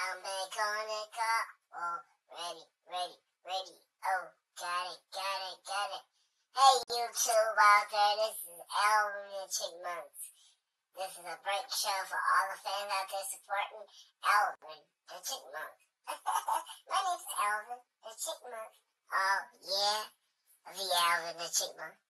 I'm back on the car. Oh, ready, ready, ready. Oh, got it. Hey, YouTube out there, this is Alvin and Chipmunks. This is a break show for all the fans out there supporting Alvin the Chipmunk. My name's Alvin the Chipmunk. Oh, yeah, the Alvin the Chipmunk.